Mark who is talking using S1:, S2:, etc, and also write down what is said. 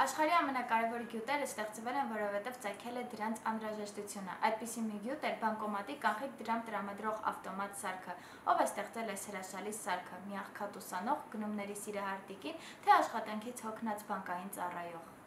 S1: Աշխարհի ամենակարևոր գյուտերը ստեղծվել են, որովհետև ծագել է դրանց անհրաժեշտությունը։ Այդպիսի մի գյուտ էր բանկոմատի կանխիկ դրամ տրամադրող ավտոմատ սարքը։ Ով է ստեղծել այս հրաշալի սարքը՝ մի աղքատ ուսանող, գնումների սիրահար տիկին, թե աշխատանքից հոգնած բանկային ծառայող։